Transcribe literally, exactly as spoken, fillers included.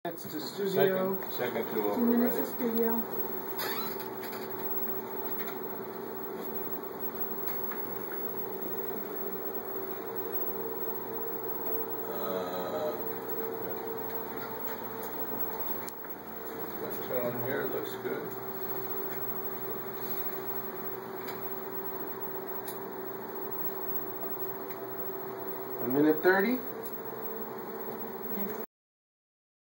Minutes to studio. Second, second to over. Two minutes right? of studio. Uh, the tone here looks good. A minute thirty.